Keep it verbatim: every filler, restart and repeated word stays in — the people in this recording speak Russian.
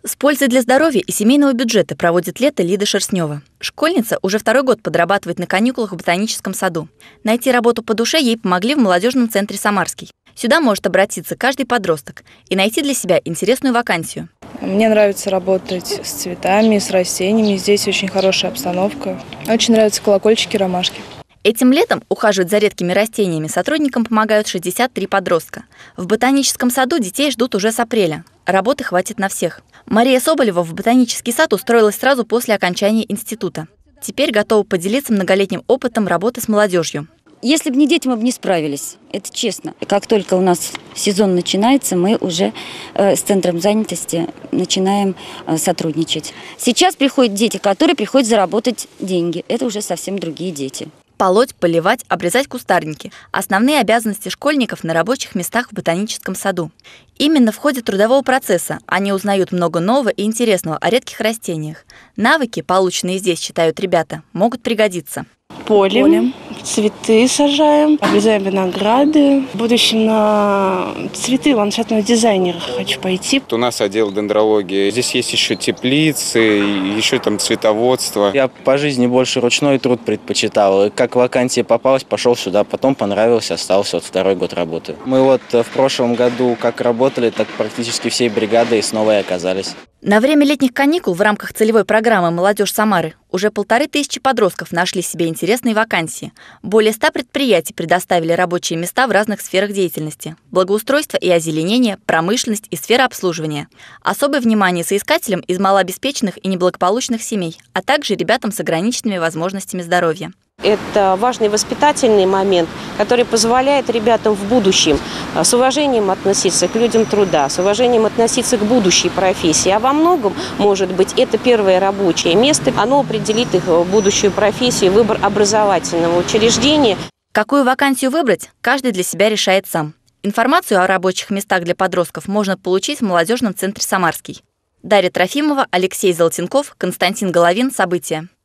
С пользой для здоровья и семейного бюджета проводит лето Лида Шерстнева. Школьница уже второй год подрабатывает на каникулах в ботаническом саду. Найти работу по душе ей помогли в молодежном центре «Самарский». Сюда может обратиться каждый подросток и найти для себя интересную вакансию. Мне нравится работать с цветами, с растениями. Здесь очень хорошая обстановка. Очень нравятся колокольчики, ромашки. Этим летом ухаживать за редкими растениями сотрудникам помогают шестьдесят три подростка. В ботаническом саду детей ждут уже с апреля. Работы хватит на всех. Мария Соболева в ботанический сад устроилась сразу после окончания института. Теперь готова поделиться многолетним опытом работы с молодежью. Если бы не дети, мы бы не справились, это честно. Как только у нас сезон начинается, мы уже э, с центром занятости начинаем э, сотрудничать. Сейчас приходят дети, которые приходят заработать деньги. Это уже совсем другие дети. Полоть, поливать, обрезать кустарники – основные обязанности школьников на рабочих местах в ботаническом саду. Именно в ходе трудового процесса они узнают много нового и интересного о редких растениях. Навыки, полученные здесь, считают ребята, могут пригодиться. Полем, Полем. Цветы сажаем, обрезаем винограды. В будущем на цветы ландшафтного дизайнера хочу пойти. У нас отдел дендрологии. Здесь есть еще теплицы, еще там цветоводство. Я по жизни больше ручной труд предпочитал. Как вакансия попалась, пошел сюда, потом понравился, остался, вот второй год работы. Мы вот в прошлом году как работали, так практически всей бригадой снова и оказались. На время летних каникул в рамках целевой программы «Молодежь Самары» уже полторы тысячи подростков нашли себе интересные вакансии. Более ста предприятий предоставили рабочие места в разных сферах деятельности – благоустройство и озеленение, промышленность и сфера обслуживания. Особое внимание соискателям из малообеспеченных и неблагополучных семей, а также ребятам с ограниченными возможностями здоровья. Это важный воспитательный момент, который позволяет ребятам в будущем с уважением относиться к людям труда, с уважением относиться к будущей профессии. А во многом, может быть, это первое рабочее место. Оно определит их будущую профессию, выбор образовательного учреждения. Какую вакансию выбрать, каждый для себя решает сам. Информацию о рабочих местах для подростков можно получить в молодежном центре «Самарский». Дарья Трофимова, Алексей Золотенков, Константин Головин. События.